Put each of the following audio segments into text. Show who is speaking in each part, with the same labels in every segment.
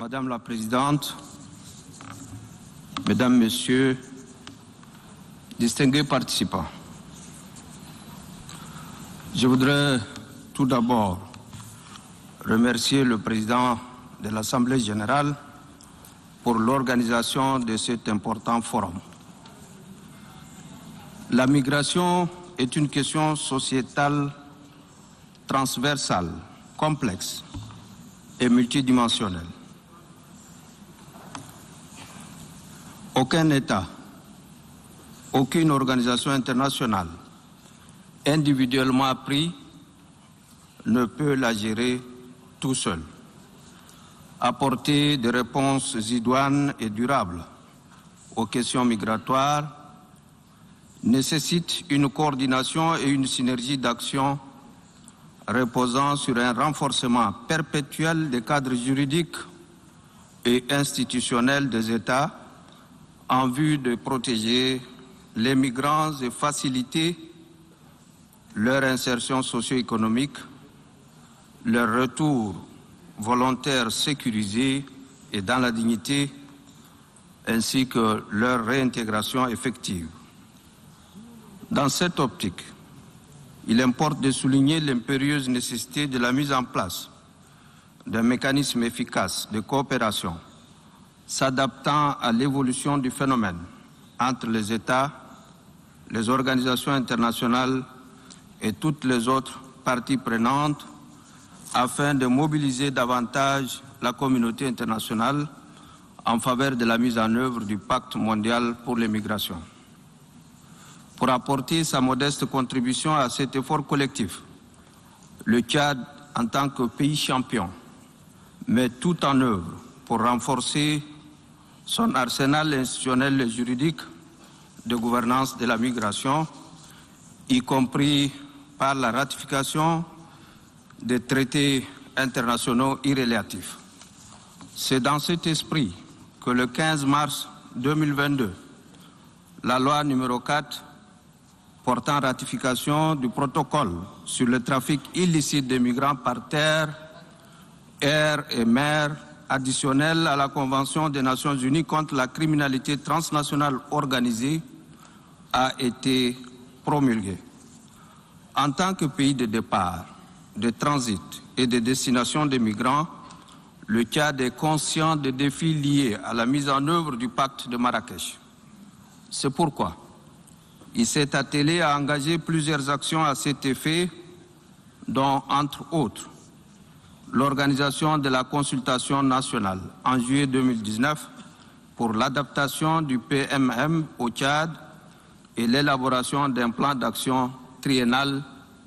Speaker 1: Madame la Présidente, Mesdames, Messieurs, distingués participants, je voudrais tout d'abord remercier le Président de l'Assemblée générale pour l'organisation de cet important forum. La migration est une question sociétale transversale, complexe et multidimensionnelle. Aucun État, aucune organisation internationale, individuellement pris, ne peut la gérer tout seul. Apporter des réponses idoines et durables aux questions migratoires nécessite une coordination et une synergie d'action reposant sur un renforcement perpétuel des cadres juridiques et institutionnels des États en vue de protéger les migrants et faciliter leur insertion socio-économique, leur retour volontaire sécurisé et dans la dignité, ainsi que leur réintégration effective. Dans cette optique, il importe de souligner l'impérieuse nécessité de la mise en place d'un mécanisme efficace de coopération s'adaptant à l'évolution du phénomène entre les États, les organisations internationales et toutes les autres parties prenantes afin de mobiliser davantage la communauté internationale en faveur de la mise en œuvre du Pacte mondial pour les migrations. Pour apporter sa modeste contribution à cet effort collectif, le Tchad, en tant que pays champion, met tout en œuvre pour renforcer son arsenal institutionnel et juridique de gouvernance de la migration, y compris par la ratification des traités internationaux irrélatifs. C'est dans cet esprit que le 15 mars 2022, la loi numéro 4 portant ratification du protocole sur le trafic illicite des migrants par terre, air et mer, additionnel à la Convention des Nations Unies contre la criminalité transnationale organisée, a été promulguée. En tant que pays de départ, de transit et de destination des migrants, le Tchad est conscient des défis liés à la mise en œuvre du pacte de Marrakech. C'est pourquoi il s'est attelé à engager plusieurs actions à cet effet, dont, entre autres, l'organisation de la consultation nationale en juillet 2019 pour l'adaptation du PMM au Tchad et l'élaboration d'un plan d'action triennal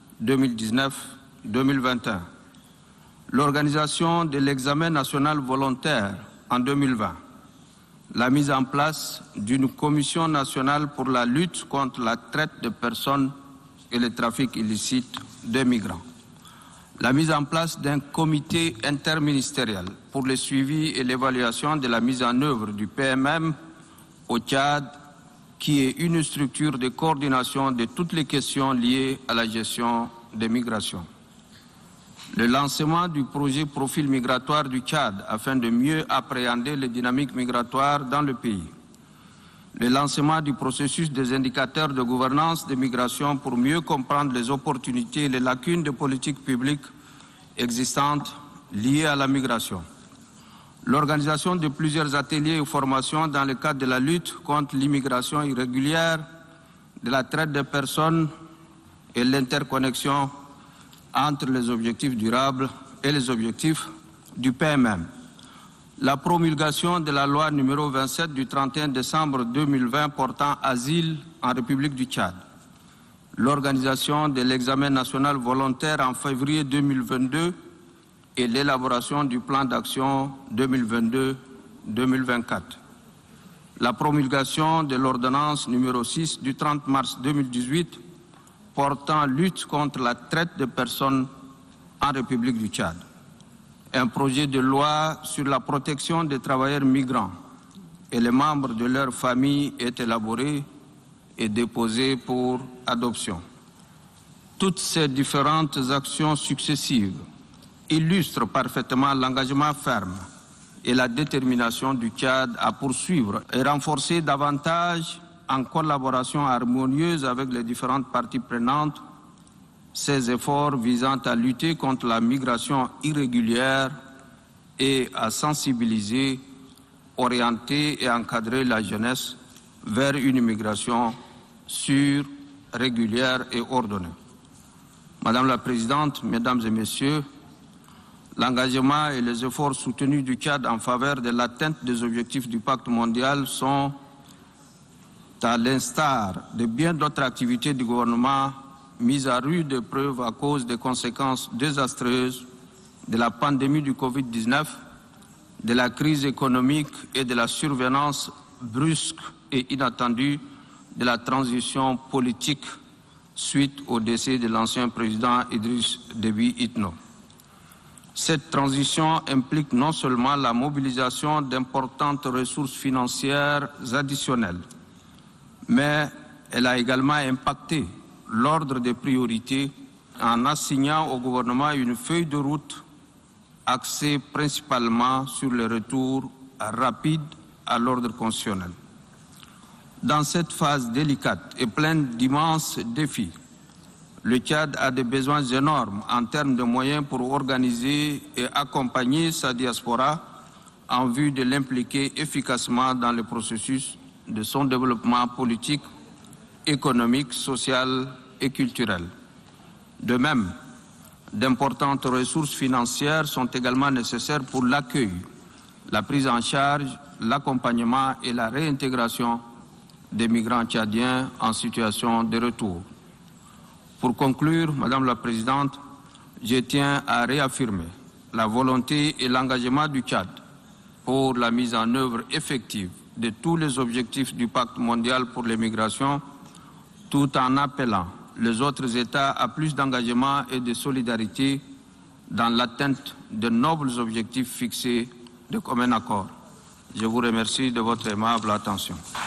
Speaker 1: 2019-2021. L'organisation de l'examen national volontaire en 2020. La mise en place d'une commission nationale pour la lutte contre la traite de personnes et le trafic illicite de migrants. La mise en place d'un comité interministériel pour le suivi et l'évaluation de la mise en œuvre du PMM au Tchad, qui est une structure de coordination de toutes les questions liées à la gestion des migrations. Le lancement du projet Profil migratoire du Tchad afin de mieux appréhender les dynamiques migratoires dans le pays. Le lancement du processus des indicateurs de gouvernance des migrations pour mieux comprendre les opportunités et les lacunes des politiques publiques existantes liées à la migration. L'organisation de plusieurs ateliers et formations dans le cadre de la lutte contre l'immigration irrégulière, de la traite des personnes et l'interconnexion entre les objectifs durables et les objectifs du PMM. La promulgation de la loi numéro 27 du 31 décembre 2020 portant asile en République du Tchad. L'organisation de l'examen national volontaire en février 2022 et l'élaboration du plan d'action 2022-2024. La promulgation de l'ordonnance numéro 6 du 30 mars 2018 portant lutte contre la traite de personnes en République du Tchad. Un projet de loi sur la protection des travailleurs migrants et les membres de leurs familles est élaboré et déposé pour adoption. Toutes ces différentes actions successives illustrent parfaitement l'engagement ferme et la détermination du Tchad à poursuivre et renforcer davantage, en collaboration harmonieuse avec les différentes parties prenantes, ces efforts visant à lutter contre la migration irrégulière et à sensibiliser, orienter et encadrer la jeunesse vers une immigration sûre, régulière et ordonnée. Madame la Présidente, Mesdames et Messieurs, l'engagement et les efforts soutenus du Tchad en faveur de l'atteinte des objectifs du Pacte mondial sont, à l'instar de bien d'autres activités du gouvernement, mises à rude épreuve à cause des conséquences désastreuses de la pandémie du Covid-19, de la crise économique et de la survenance brusque et inattendue de la transition politique suite au décès de l'ancien président Idriss Déby Itno. Cette transition implique non seulement la mobilisation d'importantes ressources financières additionnelles, mais elle a également impacté l'ordre des priorités en assignant au gouvernement une feuille de route axée principalement sur le retour rapide à l'ordre constitutionnel. Dans cette phase délicate et pleine d'immenses défis, le Tchad a des besoins énormes en termes de moyens pour organiser et accompagner sa diaspora en vue de l'impliquer efficacement dans le processus de son développement politique, économique, social et culturel. De même, d'importantes ressources financières sont également nécessaires pour l'accueil, la prise en charge, l'accompagnement et la réintégration des migrants tchadiens en situation de retour. Pour conclure, Madame la Présidente, je tiens à réaffirmer la volonté et l'engagement du Tchad pour la mise en œuvre effective de tous les objectifs du Pacte mondial pour les migrations, tout en appelant les autres États à plus d'engagement et de solidarité dans l'atteinte de nobles objectifs fixés de commun accord. Je vous remercie de votre aimable attention.